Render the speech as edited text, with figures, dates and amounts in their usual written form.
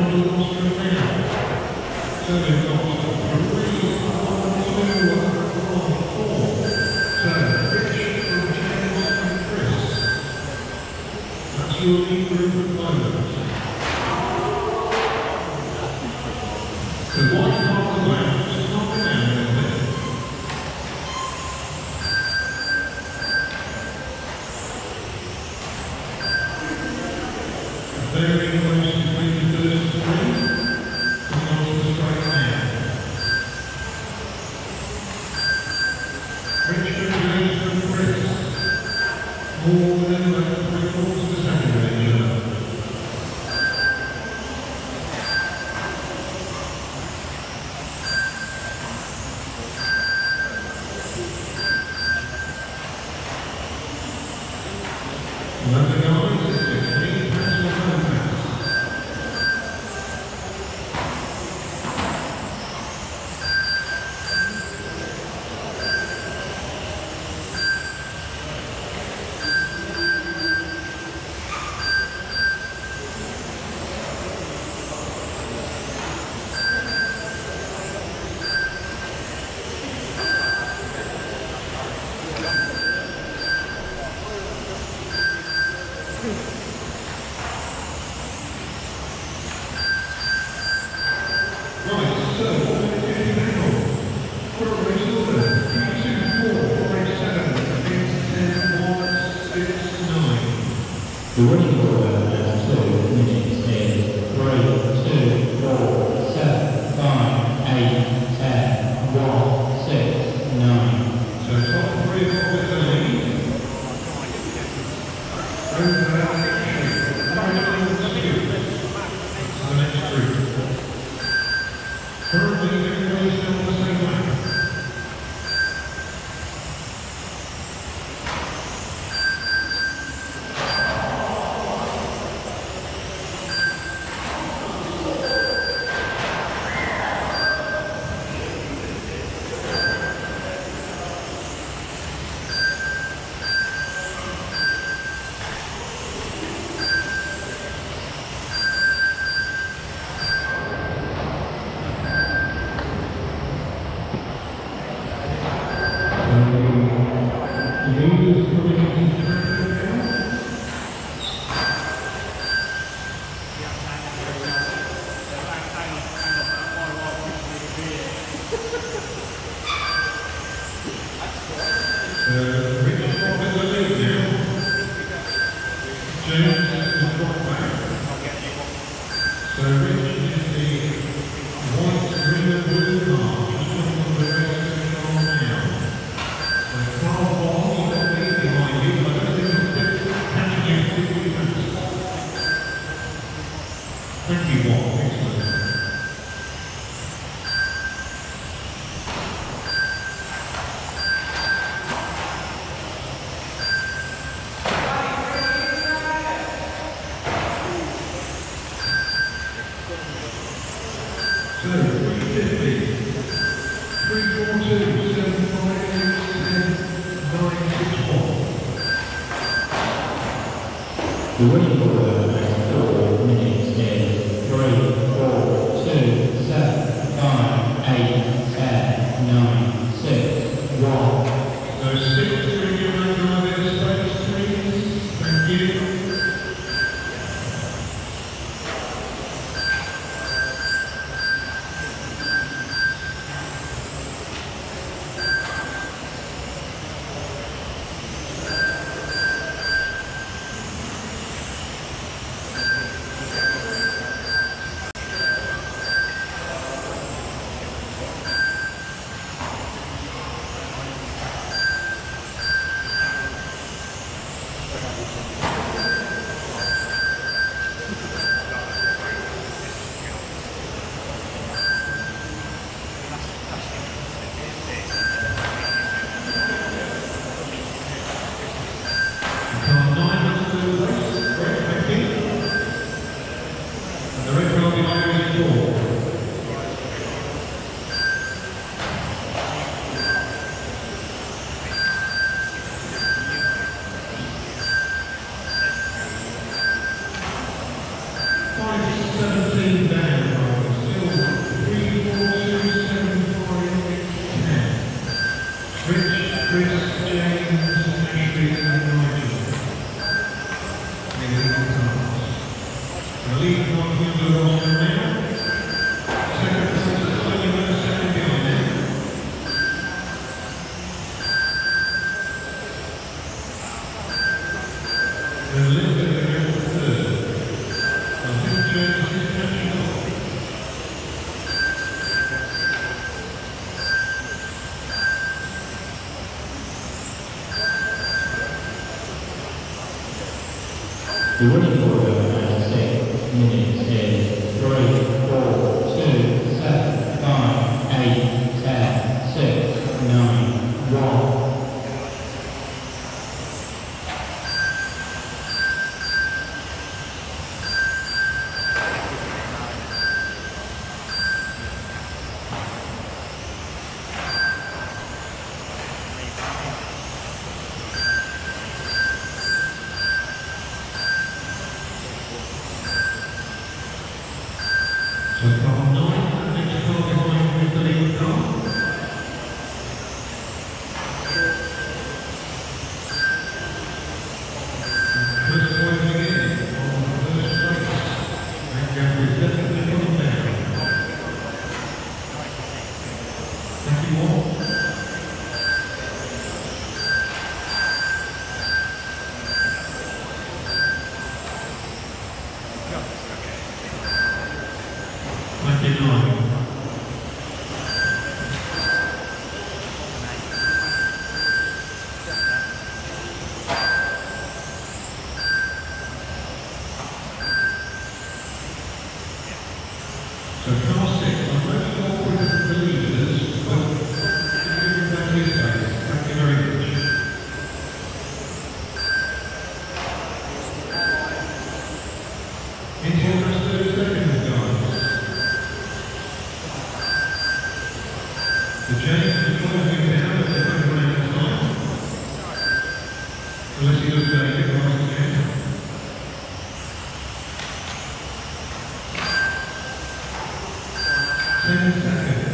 The winning order has 2 minutes is 3, 2, 4, 7, 5, 8, 10, 1, 6, 9. So top 3 with the lead. Over that the next group. Currently everybody still on the same lap. The winning order has 4 minutes is 3, 4, 2, 7, 5, 8, 10, 9, 6, 1. So 6 regular drivers, space please. Thank you. Down The winning order at 6 minutes is 3, 4, 2, 7, 5, 8, 10, 6, 9, 1. So car 9, the next car behind is the lead car. First point again on the first place. And gap is definitely gone down. Thank you all. Thank you, So car 6, I'm very awkward with the leaders, but give him back his place. Thank you very much. Into your last 30 seconds, guys. The change is closing down at the front round of time. Unless he does take it once again. 10 seconds.